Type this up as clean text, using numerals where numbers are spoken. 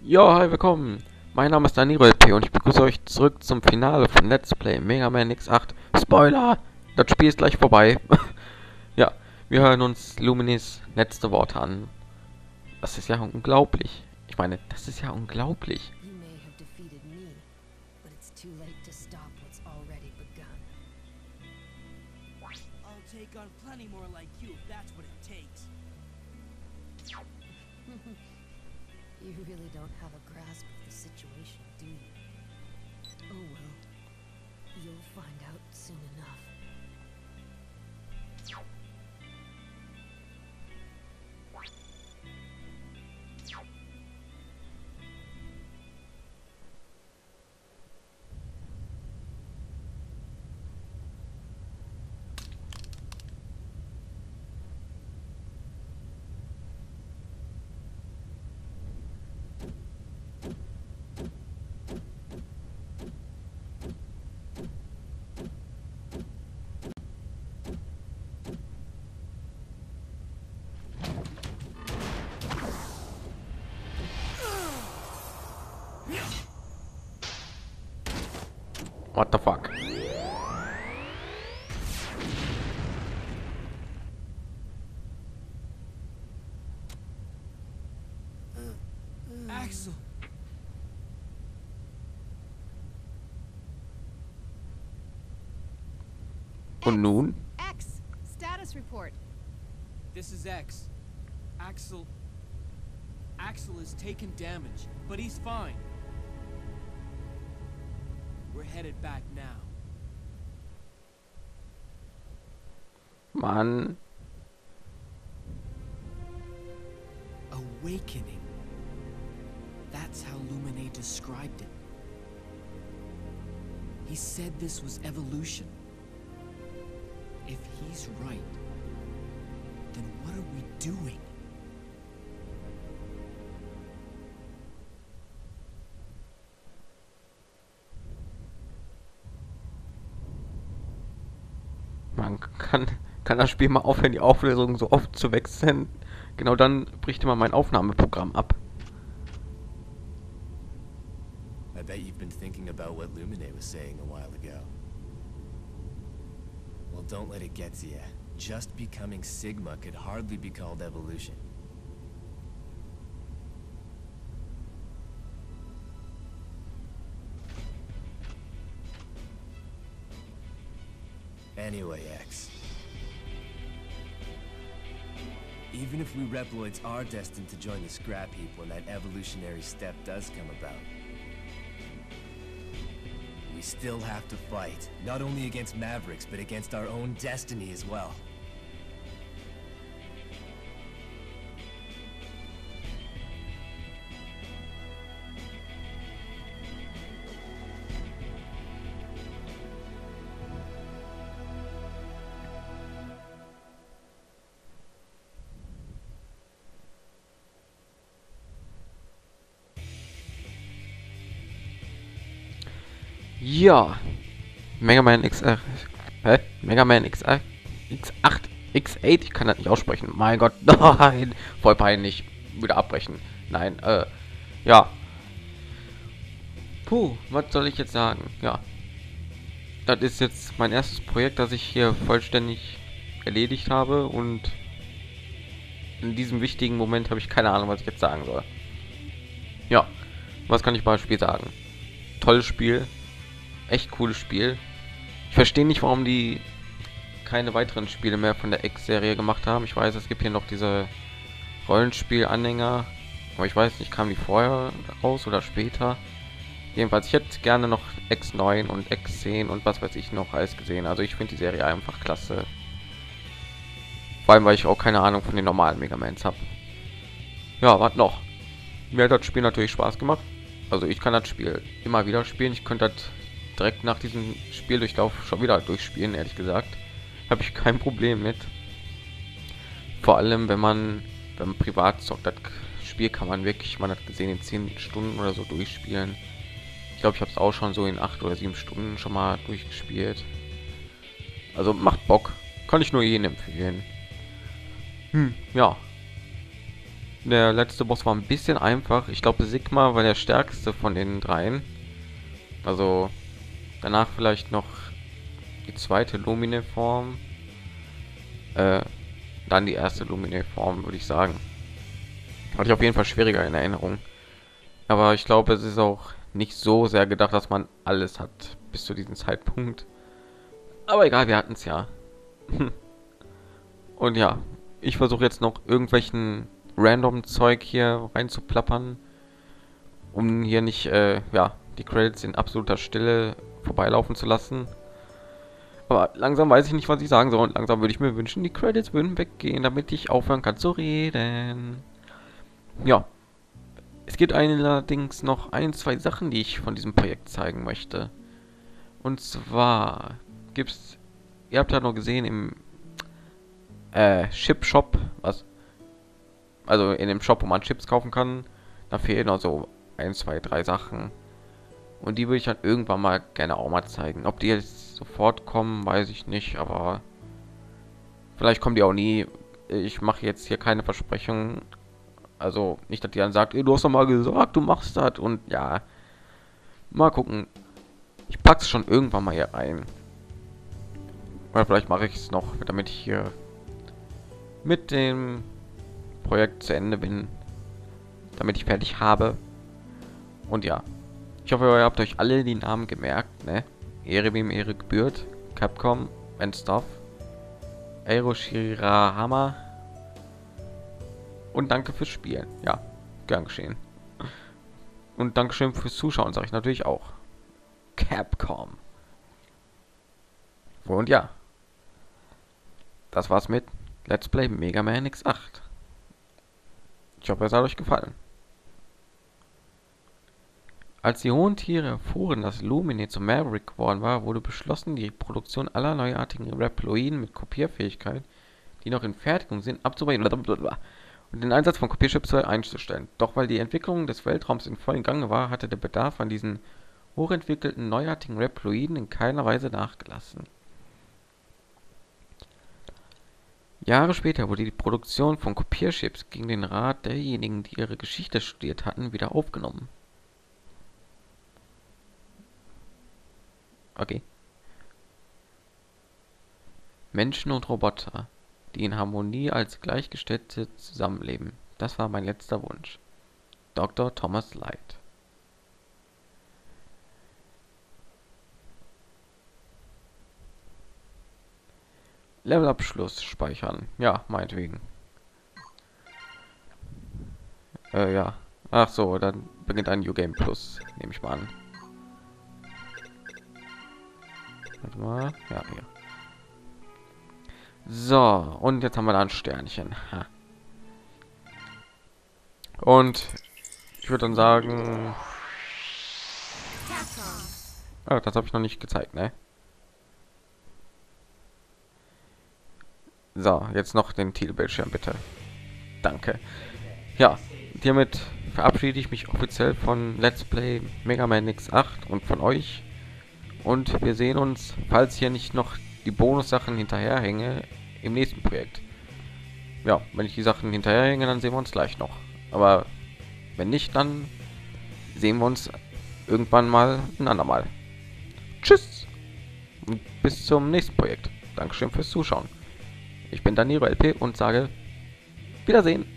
Ja, hi, willkommen. Mein Name ist Daniro LP und ich begrüße euch zurück zum Finale von Let's Play Mega Man X8. Spoiler! Das Spiel ist gleich vorbei. Ja, wir hören uns Lumines letzte Worte an. Das ist ja unglaublich. Ich meine, das ist ja unglaublich. You may have defeated me, but it's too late to stop what's already begun. I'll take on plenty more like you if that's what it takes. You really don't have a grasp of the situation, do you? Oh well. You'll find out soon enough. What the fuck? Axel! Und nun? X, status report. This is X. Axel has taken damage, but he's fine. We're headed back now. Mann. Awakening. That's how Lumine described it. He said this was evolution. If he's right, then what are we doing? Man kann das Spiel mal aufhören, die Auflösung so oft zu wechseln. Genau dann bricht immer mein Aufnahmeprogramm ab. I bet you've been thinking about what Lumine was saying a while ago. Well, don't let it get to you. Just becoming Sigma could hardly be called evolution. Anyway, X. Even if we Reploids are destined to join the scrap heap when that evolutionary step does come about, we still have to fight, not only against Mavericks, but against our own destiny as well. Ja. Mega Man XR. Hä? Mega Man XR. X8. X8. Ich kann das nicht aussprechen. Mein Gott. Nein. Voll peinlich. Wieder abbrechen. Nein. Ja. Puh. Was soll ich jetzt sagen? Ja. Das ist jetzt mein erstes Projekt, das ich hier vollständig erledigt habe. Und in diesem wichtigen Moment habe ich keine Ahnung, was ich jetzt sagen soll. Ja. Was kann ich bei dem Spiel sagen? Tolles Spiel. Echt cooles Spiel. Ich verstehe nicht, warum die keine weiteren Spiele mehr von der X-Serie gemacht haben. Ich weiß, es gibt hier noch diese Rollenspiel-Anhänger, aber ich weiß nicht, kamen die vorher raus oder später. Jedenfalls, ich hätte gerne noch X9 und X10 und was weiß ich noch alles gesehen. Also ich finde die Serie einfach klasse. Vor allem, weil ich auch keine Ahnung von den normalen Mega Mans habe. Ja, was noch? Mir hat das Spiel natürlich Spaß gemacht. Also ich kann das Spiel immer wieder spielen. Ich könnte das direkt nach diesem Spieldurchlauf schon wieder durchspielen, ehrlich gesagt. Habe ich kein Problem mit. Vor allem, wenn man privat zockt, das Spiel kann man wirklich, man hat gesehen, in 10 Stunden oder so durchspielen. Ich glaube, ich habe es auch schon so in 8 oder 7 Stunden schon mal durchgespielt. Also macht Bock. Kann ich nur jedem empfehlen. Ja. Der letzte Boss war ein bisschen einfach. Ich glaube, Sigma war der stärkste von den dreien. Also danach vielleicht noch die zweite Lumine-Form. Dann die erste Lumine-Form, würde ich sagen. Hatte ich auf jeden Fall schwieriger in Erinnerung. Aber ich glaube, es ist auch nicht so sehr gedacht, dass man alles hat bis zu diesem Zeitpunkt. Aber egal, wir hatten es ja. Und ja, ich versuche jetzt noch irgendwelchen random Zeug hier rein zu plappern, um hier nicht ja, die Credits in absoluter Stille vorbeilaufen zu lassen. Aber langsam weiß ich nicht, was ich sagen soll, und langsam würde ich mir wünschen, die Credits würden weggehen, damit ich aufhören kann zu reden. Ja, es gibt allerdings noch ein, zwei Sachen, die ich von diesem Projekt zeigen möchte. Und zwar gibt's, ihr habt ja noch gesehen im Chip Shop, also in dem Shop, wo man Chips kaufen kann, da fehlen noch so 1, 2, 3 Sachen. Und die würde ich dann irgendwann mal gerne auch mal zeigen. Ob die jetzt sofort kommen, weiß ich nicht, aber vielleicht kommen die auch nie. Ich mache jetzt hier keine Versprechungen. Also nicht, dass die dann sagt, du hast doch mal gesagt, du machst das, und ja, mal gucken. Ich pack's schon irgendwann mal hier rein. Oder vielleicht mache ich es noch, damit ich hier mit dem Projekt zu Ende bin, damit ich fertig habe. Und ja, ich hoffe, ihr habt euch alle die Namen gemerkt, ne? Ehre wem Ehre gebührt. Capcom and Stuff, Eiro Shirahama. Und danke fürs Spielen. Ja, gern geschehen. Und Dankeschön fürs Zuschauen, sage ich natürlich auch. Capcom. Und ja, das war's mit Let's Play Mega Man X8. Ich hoffe, es hat euch gefallen. Als die hohen Tiere erfuhren, dass Lumine zum Maverick geworden war, wurde beschlossen, die Produktion aller neuartigen Reploiden mit Kopierfähigkeit, die noch in Fertigung sind, abzubrechen und den Einsatz von Kopierchips einzustellen. Doch weil die Entwicklung des Weltraums in vollem Gange war, hatte der Bedarf an diesen hochentwickelten neuartigen Reploiden in keiner Weise nachgelassen. Jahre später wurde die Produktion von Kopierchips gegen den Rat derjenigen, die ihre Geschichte studiert hatten, wieder aufgenommen. Okay. Menschen und Roboter, die in Harmonie als Gleichgestellte zusammenleben. Das war mein letzter Wunsch. Dr. Thomas Light. Levelabschluss speichern. Ja, meinetwegen. Ja. Ach so, dann beginnt ein New Game Plus, nehme ich mal an. Warte mal. Ja, hier. So, und jetzt haben wir da ein Sternchen. Ha. Und ich würde dann sagen... Oh, das habe ich noch nicht gezeigt, ne? So, jetzt noch den Titelbildschirm, bitte. Danke. Ja, hiermit verabschiede ich mich offiziell von Let's Play Mega Man X8 und von euch. Und wir sehen uns, falls hier nicht noch die Bonussachen hinterherhänge, im nächsten Projekt. Ja, wenn ich die Sachen hinterherhänge, dann sehen wir uns gleich noch. Aber wenn nicht, dann sehen wir uns irgendwann mal ein andermal. Tschüss! Und bis zum nächsten Projekt. Dankeschön fürs Zuschauen. Ich bin Danilo LP und sage Wiedersehen.